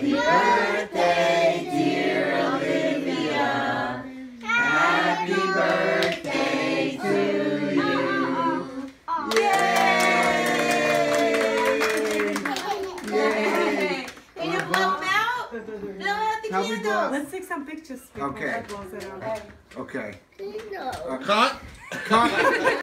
birthday, dear Olivia. Happy birthday to you. Yay! Yay! Can you blow them out? Blow out the candles. Let's take some pictures. Okay. Before I blow it out. Okay. No. Cut. Cut.